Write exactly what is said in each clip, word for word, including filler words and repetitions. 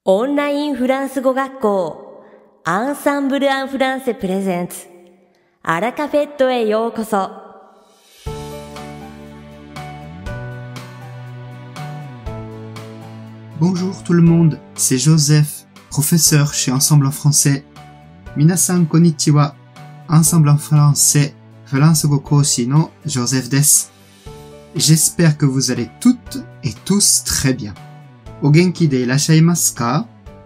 オンラインフランス語学校アンサンブル・アン・フランセプレゼンツアラカフェットへようこそ。 Bonjour tout le monde, c'est Joseph, professeur chez Ensemble en français. Minasan konnichiwa, Ensemble en français, フランス語講師の Joseph です。J'espère que vous allez toutes et tous très bien. お元気でいらっしゃいますか?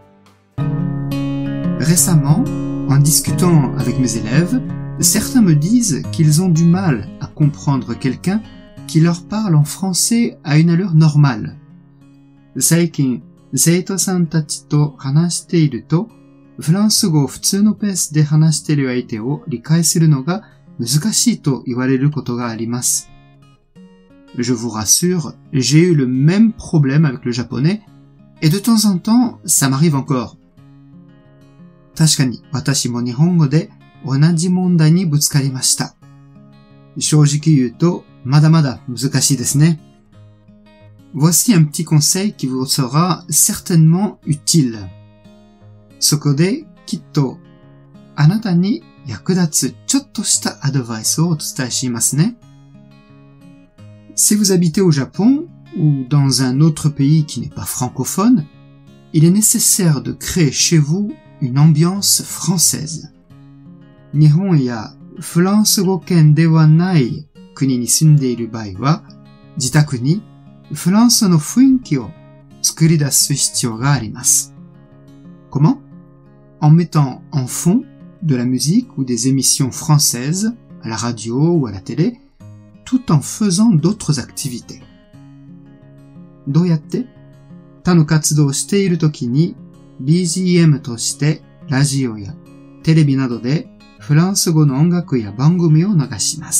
Récemment, en discutant avec mes élèves, certains me disent qu'ils ont du mal à comprendre quelqu'un qui leur parle en français à une allure normale. 最近、生徒さんたちと話していると、フランス語を普通のペースで話している相手を理解するのが難しいと言われることがあります。Je vous rassure, j'ai eu le même problème avec le japonais, et de temps en temps, ça m'arrive encore. 確かに、私も日本語で同じ問題にぶつかりました。正直言うと、まだまだ難しいですね。Voici un petit conseil qui vous sera certainement utile. そこで、きっと、あなたに役立つちょっとしたアドバイスをお伝えしますね。Si vous habitez au Japon, ou dans un autre pays qui n'est pas francophone, il est nécessaire de créer chez vous une ambiance française. 日本やフランス語圏ではない国に住んでいる場合は、自宅にフランスの雰囲気を作り出す必要があります。Comment? En mettant en fond de la musique ou des émissions françaises à la radio ou à la télé, tout en faisant d'autres activités. どうやって？他の活動をしているときに ビージーエム としてラジオやテレビなどでフランス語の音楽や番組を流します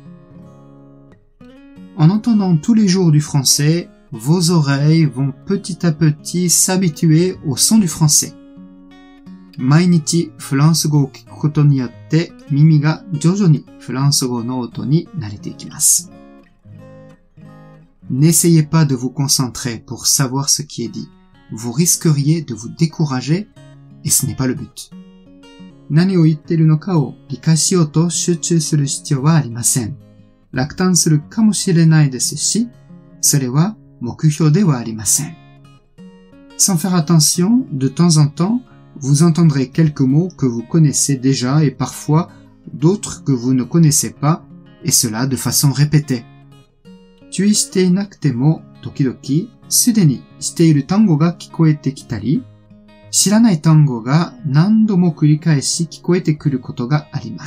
。En entendant tous les jours du français, vos oreilles vont petit à petit s'habituer au son du français. 毎日フランス語を聞くことによって耳が徐々にフランス語の音に慣れていきます。N'essayez pas de vous concentrer pour savoir ce qui est dit. Vous risqueriez de vous décourager et ce n'est pas le but. 何を言っているのかを理解しようと集中する必要はありません。落胆するかもしれないですし、それは目標ではありません。Sans faire attention, de temps en temps, vous entendrez quelques mots que vous connaissez déjà et parfois d'autres que vous ne connaissez pas, et cela de façon répétée. 注意していなくても時々すでにしている単語が聞こえてきたり、知らない単語が何度も繰り返し聞こえてくることがあります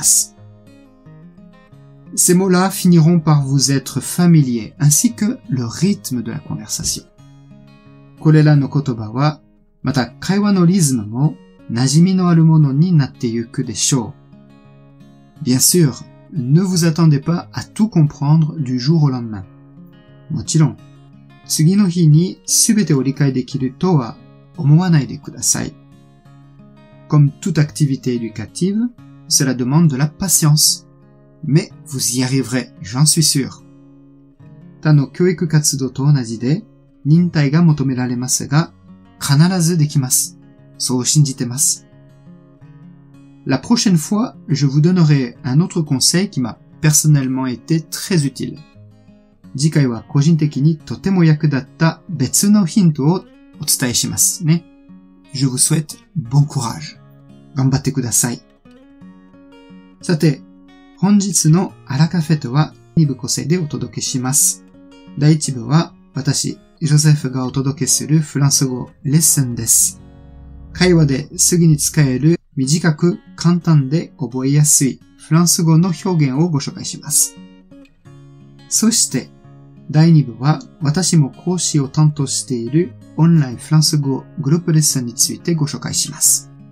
。Ces mots-là finiront par vous être familiers ainsi que le rythme de la conversation. これらの言葉はまた会話のリズムも馴染みのあるものになってゆくでしょう。Bien sûr, ne vous attendez pas à tout comprendre du jour au lendemain. もちろん、次の日に全てを理解できるとは思わないでください。Comme toute activité éducative, cela demande de la patience. Mais vous y arriverez, j'en suis sûr. 他の教育活動と同じで、忍耐が求められますが、必ずできます。そう信じてます。La prochaine fois, je vous donnerai un autre conseil qui m'a personnellement été très utile. 次回は個人的にとても役立った別のヒントをお伝えしますね。Je vous souhaite bon courage. 頑張ってください。さて、本日のアラカフェとはに部構成でお届けします。だいいち部は私、ジョセフがお届けするフランス語レッスンです。会話ですぐに使える短く簡単で覚えやすいフランス語の表現をご紹介します。そしてだいに部は私も講師を担当しているオンラインフランス語グループレッスンについてご紹介します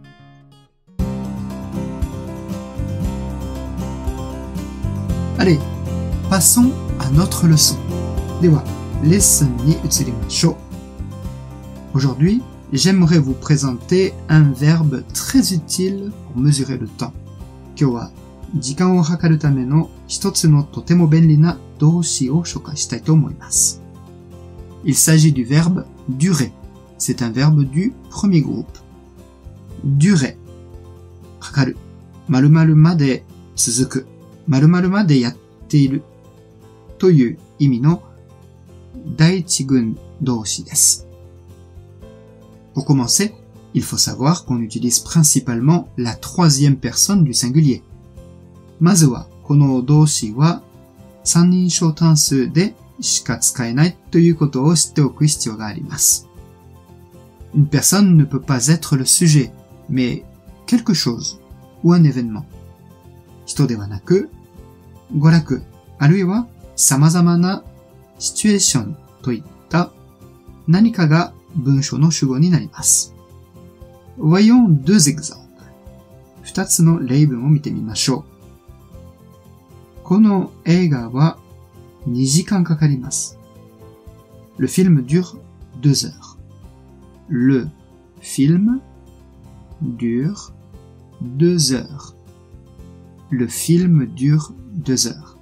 。Allez, passons à notre leçon. では、レッスンに移りましょう。Aujourd'hui, j'aimerais vous présenter un verbe très utile pour mesurer le temps. 今日は時間を計るための一つのとても便利な動詞を紹介したいと思います。Il s'agit du verbe durer. c'est un verbe du premier groupe. durer かかる、〇〇まで続く、〇〇までやっているという意味の第一群動詞です。Pour commencer, il faut savoir qu'on utilise principalement la troisième personne du singulier. まずは、この動詞は三人称単数でしか使えないということを知っておく必要があります。Une personne ne peut pas être le sujet, mais quelque chose ou un événement. 人ではなく、娯楽、あるいは様々なシチュエーションといった何かが文章の主語になります。Voyons deux exemples. 二つの例文を見てみましょう。この映画はにじかんかかります。Le film dure deux heures. Le film dure deux heures. Le film dure deux heures.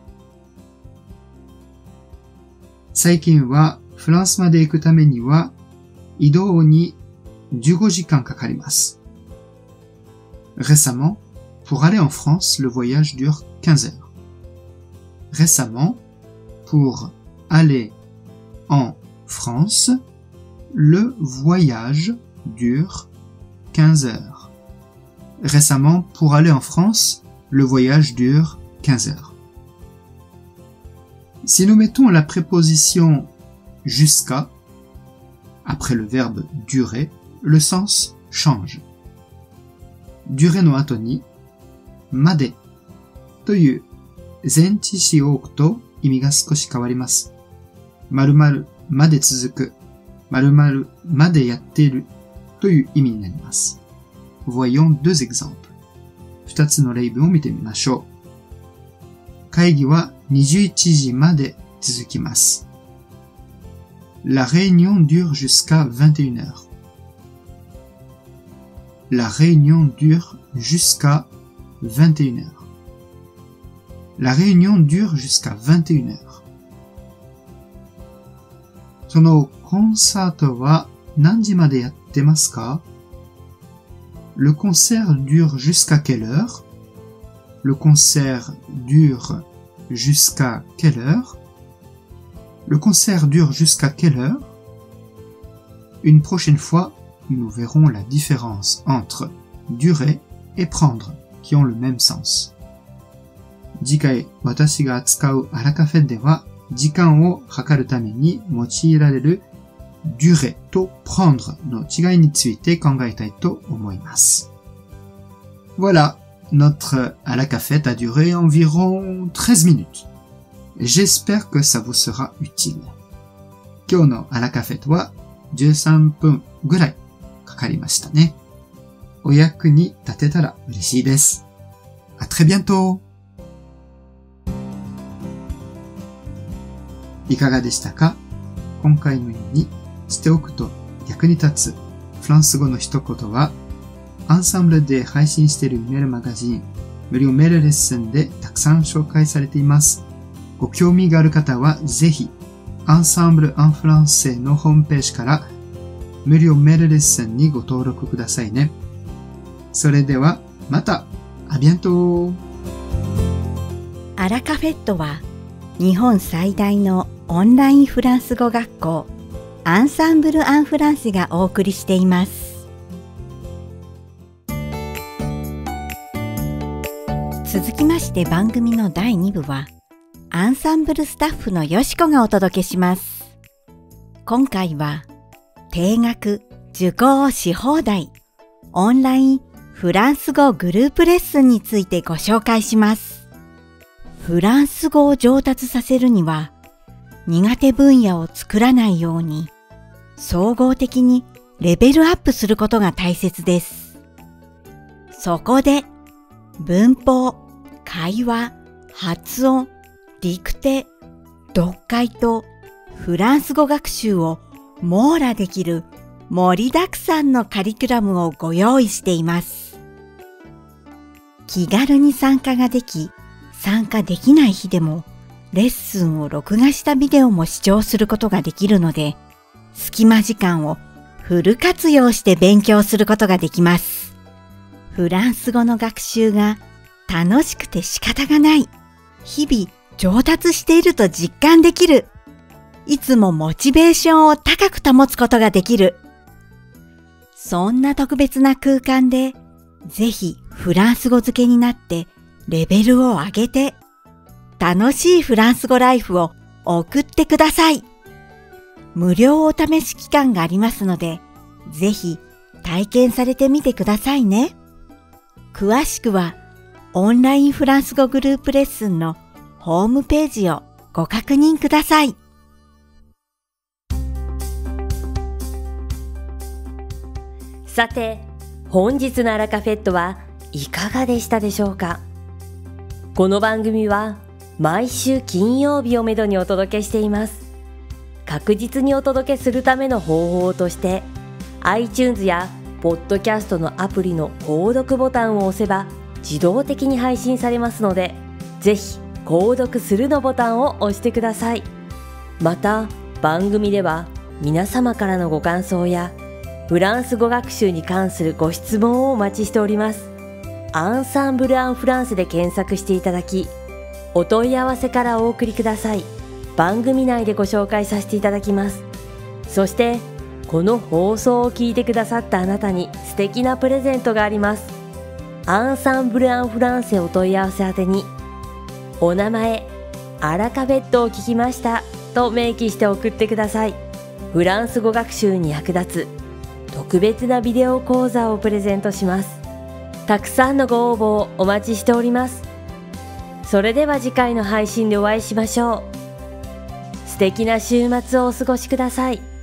最近はフランスまで行くためには移動にじゅうごじかんかかります。Récemment, pour aller en France, le voyage dure quinze heures. Récemment, pour aller en France, le voyage dure quinze heures. Récemment, pour aller en France, le voyage dure quinze heures. Si nous mettons la préposition jusqu'à après le verbe durer, le sens change. durer の後にまでという前置詞を置くと意味が少し変わります。〇〇まで続く、〇〇までやっているという意味になります。Voyons deux exemples. 二つの例文を見てみましょう。会議はにじゅういちじまで続きます。La réunion dure jusqu'à vingt et une heures. La réunion dure jusqu'à vingt et une heures. La réunion dure jusqu'à vingt et une heures. そのコンサートは何時までやってますか? Le concert dure jusqu'à quelle heure? Le concert dure jusqu'à quelle heure? Le concert dure jusqu'à quelle heure? Une prochaine fois, nous verrons la différence entre durer et prendre, qui ont le même sens. 次回、私が扱うアラカフェでは、時間を計るために用いられる durer と prendre の違いについて考えたいと思います。Voilà, notre à la cafette a duré environ treize minutes. J'espère que ça vous sera utile. 今日のあらカフェとはじゅうさんぷんぐらいかかりましたね。お役に立てたら嬉しいです。À très bientôt! いかがでしたか？今回のようにしておくと役に立つフランス語の一言はアンサンブルで配信しているメールマガジン無料メールレッスンでたくさん紹介されています。ご興味がある方はぜひアンサンブル・アン・フランセのホームページから無料メールレッスンにご登録くださいね。それではまた、アビアント。 アラカフェットは日本最大のオンラインフランス語学校アンサンブル・アン・フランセがお送りしています。続きまして番組のだいに部はアンサンブルスタッフのよしこがお届けします。今回は定額受講し放題オンラインフランス語グループレッスンについてご紹介します。フランス語を上達させるには苦手分野を作らないように総合的にレベルアップすることが大切です。そこで文法、会話、発音、ディクテ、読解とフランス語学習を網羅できる盛りだくさんのカリキュラムをご用意しています。気軽に参加ができ、参加できない日でもレッスンを録画したビデオも視聴することができるので、隙間時間をフル活用して勉強することができます。フランス語の学習が楽しくて仕方がない。日々上達していると実感できる。いつもモチベーションを高く保つことができる。そんな特別な空間で、ぜひフランス語漬けになってレベルを上げて、楽しいフランス語ライフを送ってください。無料お試し期間がありますので、ぜひ体験されてみてくださいね。詳しくはオンラインフランス語グループレッスンのホームページをご確認ください。 さて、本日のアラカフェットはいかがでしたでしょうか。この番組は毎週金曜日をめどにお届けしています。確実にお届けするための方法として、iTunes やポッドキャストのアプリの購読ボタンを押せば自動的に配信されますので、ぜひ購読するのボタンを押してください。また、番組では皆様からのご感想やフランス語学習に関するご質問をお待ちしております。アンサンブル・アン・フランスで検索していただき、お問い合わせからお送りください。番組内でご紹介させていただきます。そして、この放送を聞いてくださったあなたに素敵なプレゼントがあります。アンサンブル・アン・フランセお問い合わせ宛てに、お名前、アラカフェットを聞きましたと明記して送ってください。フランス語学習に役立つ特別なビデオ講座をプレゼントします。たくさんのご応募をお待ちしております。それでは次回の配信でお会いしましょう。素敵な週末をお過ごしください。